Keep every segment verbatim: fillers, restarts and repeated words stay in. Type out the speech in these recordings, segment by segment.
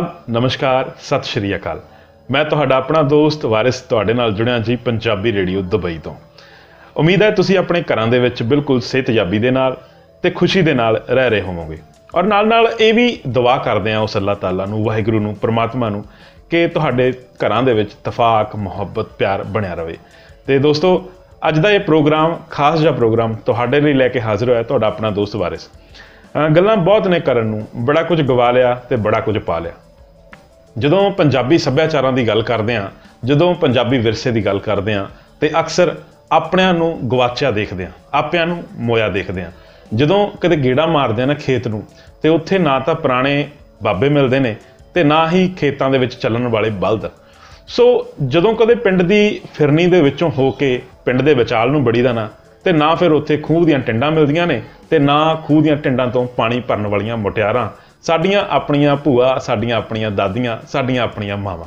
आदाब, नमस्कार, सत श्री अकाल। मैं तुहाडा अपना दोस्त वारिस तुहाडे नाल जुड़िया जी पंजाबी रेडियो दुबई तो। उम्मीद है तुसीं अपने घरां दे विच बिल्कुल सेहतयाबी दे नाल ते खुशी दे नाल रह रहे होवोगे और नाल नाल ये भी दुआ करते हैं उस अल्लाह ताला नूं, वाहिगुरू नूं, परमात्मा नूं कि तुहाडे घरां दे विच तफाक, मुहब्बत, प्यार बनिया रहे। तो दोस्तों, अज दा ये प्रोग्राम खास जिहा प्रोग्राम तुहाडे लई लैके हाजिर होया तुहाडा अपना दोस्त वारिस। गल्लां बहुत ने करन नूं, बड़ा कुछ गवा लिया ते बड़ा कुछ पा लिया। जदों पंजाबी सभ्याचारां दी गल करदे हां, जदों पंजाबी विरसे दी गल करदे हां ते अक्सर अपणिआं नूं गवाचिआ देखदे हां, आपिआं नूं मोया देखदे हां। जदों कदे गेड़ा मारदे ना खेत नूं ते उत्थे ना तां पुराणे बाबे मिलदे ने ते ना ही खेतां दे विच चलण वाले बलद। सो जदों कदे पिंड दी फिरनी दे विचों हो के पिंड दे विचाल नूं बड़ीदा ना ते ना फिर उत्थे खूह दीआं टिंडां मिलदियां ने ते ना खूह दीआं टिंडां तो पानी भरन वालियां मुटियारां साडियां अपणियां भूआ, साडियां अपणियां दादियां, साडियां अपणियां मावां।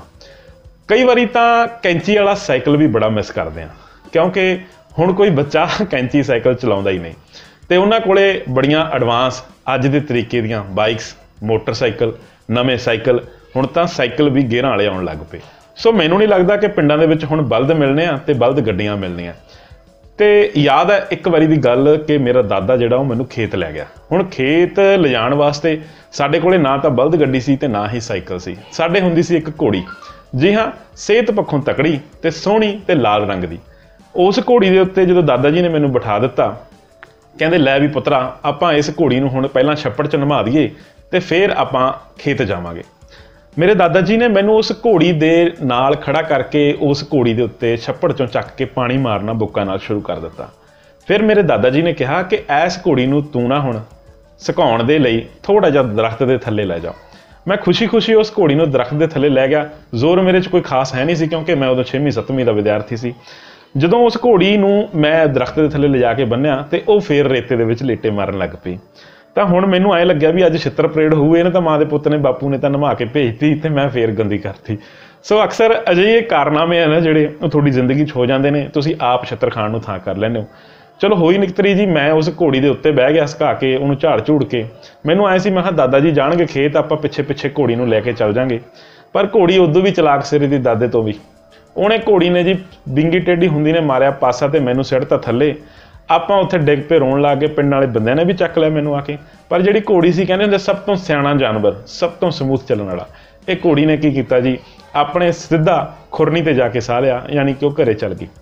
कई वारी तां कैंची वाला साइकिल भी बड़ा मिस करदे आ, क्योंकि हुण कोई बच्चा कैंची साइकिल चलाउंदा ही नहीं ते उन्हां कोले बड़ियां एडवांस अज दे तरीके दीआं बाइक्स, मोटरसाइकिल, नवें साइकिल, हुण तां साइकिल भी गेयरां वाले आउण लग पे। सो मैनूं नहीं लगदा कि पिंडां दे विच हुण बलद मिलने आ ते बलद गड्डियां मिलणीਆਂ। तो याद है एक बारी की गल कि मेरा दादा जिहड़ा वो मैनूं खेत लै गया। हुण खेत लिजाण वास्ते साडे कोले ना तां बलद गड्डी सी ते ना ही साइकिल सी, साडे हुंदी सी एक घोड़ी। जी हाँ, सेहत पक्षों तकड़ी ते सोहणी ते लाल रंग दी। उस घोड़ी दे उत्ते जदों दादा जी ने मैनूं बिठा दिता, कहंदे लै भी पुत्तरा आपां इस घोड़ी नूं हुण पहिलां छप्पड़ च नवा दईए ते फिर आपां खेत जावांगे। मेरे दादा जी ने मैनूं उस घोड़ी दे नाल खड़ा करके उस घोड़ी दे उत्ते छप्पड़ चों चक के पानी मारना बुक्कां नाल शुरू कर दिता। फिर मेरे दादा जी ने कहा कि इस घोड़ी नूं तूं ना हुण सुकाउण दे लई थोड़ा जिहा दरख्त दे थल्ले लै जा। मैं खुशी खुशी उस घोड़ी नूं दरख्त दे थल्ले लै गया। जोर मेरे च कोई खास है नहीं सी, क्योंकि मैं उदों छेवीं सत्तवीं दा विद्यार्थी सी। जदों उस घोड़ी नूं मैं दरख्त दे थल्ले लिजा के बन्निआ ते ਉਹ फिर रेते दे विच लेटे मारन लग पई। ਤਾਂ ਹੁਣ ਮੈਨੂੰ ਐਂ ਲੱਗਿਆ ਵੀ ਅੱਜ ਛਿੱਤਰ ਪਰੇਡ ਹੋਊ, ਇਹਨੇ ਤਾਂ ਮਾਂ ਦੇ ਪੁੱਤ ਨੇ ਬਾਪੂ ਨੇ ਤਾਂ ਨਵਾ ਕੇ ਭੇਜਤੀ ਤੇ ਮੈਂ ਫੇਰ ਗੰਦੀ ਕਰਤੀ। ਸੋ ਅਕਸਰ ਅਜਿਹੇ ਕਾਰਨਾਮੇ ਆ ਨਾ ਜਿਹੜੇ ਉਹ ਤੁਹਾਡੀ ਜ਼ਿੰਦਗੀ 'ਚ ਹੋ ਜਾਂਦੇ ਨੇ, ਤੁਸੀਂ ਆਪ ਛਿੱਤਰ ਖਾਣ ਨੂੰ ਥਾਂ ਕਰ ਲੈਂਦੇ ਹੋ। ਚਲੋ ਹੋਈ ਨਿਕਤਰੀ ਜੀ, ਮੈਂ ਉਸ ਘੋੜੀ ਦੇ ਉੱਤੇ ਬਹਿ ਗਿਆ ਸੁਕਾ ਕੇ, ਉਹਨੂੰ ਝਾੜ ਝੂੜ ਕੇ। ਮੈਨੂੰ ਐਂ ਸੀ ਮੈਂ ਕਿਹਾ ਦਾਦਾ ਜੀ ਜਾਣਗੇ ਖੇਤ, ਆਪਾਂ ਪਿੱਛੇ ਪਿੱਛੇ ਘੋੜੀ ਨੂੰ ਲੈ ਕੇ ਚੱਲ ਜਾਂਗੇ। ਪਰ ਘੋੜੀ ਉਦੋਂ ਵੀ ਚਲਾਕ ਸਿਰੇ ਦੀ ਦਾਦੇ ਤੋਂ ਵੀ। ਉਹਨੇ ਘੋੜੀ ਨੇ ਜੀ ਬਿੰਗੀ ਟੇਢੀ ਹੁੰਦੀ ਨੇ ਮਾਰਿਆ ਪਾਸਾ ਤੇ ਮੈਨੂੰ ਸਿੱਟਤਾ ਥੱਲੇ। ਆਪਾਂ ਉੱਥੇ ਡਿੱਗ ਪਏ, ਰੋਣ ਲੱਗ ਗਏ। ਪਿੰਡ ਵਾਲੇ ਬੰਦਿਆਂ ਨੇ ਵੀ ਚੱਕ ਲਿਆ ਮੈਨੂੰ ਆ ਕੇ। ਪਰ ਜਿਹੜੀ ਘੋੜੀ ਸੀ, ਕਹਿੰਦੇ ਹੁੰਦੇ ਸਭ ਤੋਂ ਸਿਆਣਾ ਜਾਨਵਰ, ਸਭ ਤੋਂ ਸਮੂਥ ਚੱਲਣ ਵਾਲਾ, ਇਹ ਘੋੜੀ ਨੇ ਕੀ ਕੀਤਾ ਜੀ, ਆਪਣੇ ਸਿੱਧਾ ਖੁਰਨੀ ਤੇ ਜਾ ਕੇ ਸਾਹ ਲਿਆ, ਯਾਨੀ ਕਿ ਉਹ ਘਰੇ ਚੱਲ ਗਈ।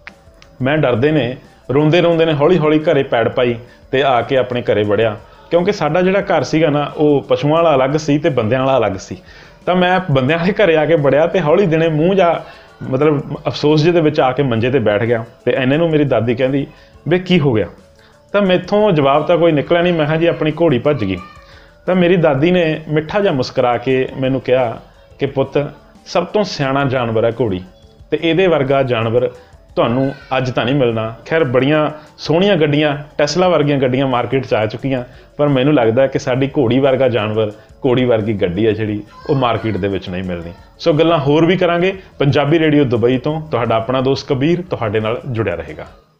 ਮੈਂ ਡਰਦੇ ਨੇ ਰੋਂਦੇ ਰੋਂਦੇ ਨੇ ਹੌਲੀ ਹੌਲੀ ਘਰੇ ਪੈੜ ਪਾਈ ਤੇ ਆ ਕੇ ਆਪਣੇ ਘਰੇ ਵੜਿਆ, ਕਿਉਂਕਿ ਸਾਡਾ ਜਿਹੜਾ ਘਰ ਸੀਗਾ ਨਾ ਉਹ ਪਸ਼ੂਆਂ ਵਾਲਾ ਅਲੱਗ ਸੀ ਤੇ ਬੰਦਿਆਂ ਵਾਲਾ ਅਲੱਗ ਸੀ। ਤਾਂ ਮੈਂ ਬੰਦਿਆਂ ਵਾਲੇ ਘਰੇ ਆ ਕੇ ਵੜਿਆ ਤੇ ਹੌਲੀ ਦਿਨੇ ਮੂੰਹ ਜਾ ਮਤਲਬ ਅਫਸੋਸ ਜਿਹੇ ਦੇ ਵਿੱਚ ਆ ਕੇ ਮੰਜੇ ਤੇ ਬੈਠ ਗਿਆ। ਤੇ ਇੰਨੇ ਨੂੰ ਮੇਰੀ ਦਾਦੀ ਕਹਿੰਦੀ ਵੀ ਕੀ ਹੋ ਗਿਆ। ਤਾਂ ਮੈਥੋਂ ਜਵਾਬ ਤਾਂ ਕੋਈ ਨਿਕਲਿਆ ਨਹੀਂ। ਮੈਂ ਕਿਹਾ ਜੀ ਆਪਣੀ ਘੋੜੀ ਭੱਜ ਗਈ। ਤਾਂ ਮੇਰੀ ਦਾਦੀ ਨੇ ਮਿੱਠਾ ਜਿਹਾ ਮੁਸਕਰਾ ਕੇ ਮੈਨੂੰ ਕਿਹਾ ਕਿ ਪੁੱਤ, ਸਭ ਤੋਂ ਸਿਆਣਾ ਜਾਨਵਰ ਹੈ ਘੋੜੀ, ਤੇ ਇਹਦੇ ਵਰਗਾ ਜਾਨਵਰ ਤੁਹਾਨੂੰ ਅੱਜ ਤਾਂ ਨਹੀਂ ਮਿਲਣਾ। ਖੈਰ ਬੜੀਆਂ ਸੋਹਣੀਆਂ ਗੱਡੀਆਂ, ਟੈਸਲਾ ਵਰਗੀਆਂ ਗੱਡੀਆਂ ਮਾਰਕੀਟ 'ਚ ਆ ਚੁੱਕੀਆਂ, ਪਰ ਮੈਨੂੰ ਲੱਗਦਾ ਕਿ ਸਾਡੀ ਘੋੜੀ ਵਰਗਾ ਜਾਨਵਰ, ਘੋੜੀ ਵਰਗੀ ਗੱਡੀ ਹੈ ਜਿਹੜੀ, ਉਹ ਮਾਰਕੀਟ ਦੇ ਵਿੱਚ ਨਹੀਂ ਮਿਲਣੀ। ਸੋ ਗੱਲਾਂ ਹੋਰ ਵੀ ਕਰਾਂਗੇ। ਪੰਜਾਬੀ ਰੇਡੀਓ ਦੁਬਈ ਤੋਂ ਤੁਹਾਡਾ ਆਪਣਾ ਦੋਸਤ ਕਬੀਰ ਤੁਹਾਡੇ ਨਾਲ ਜੁੜਿਆ ਰਹੇਗਾ।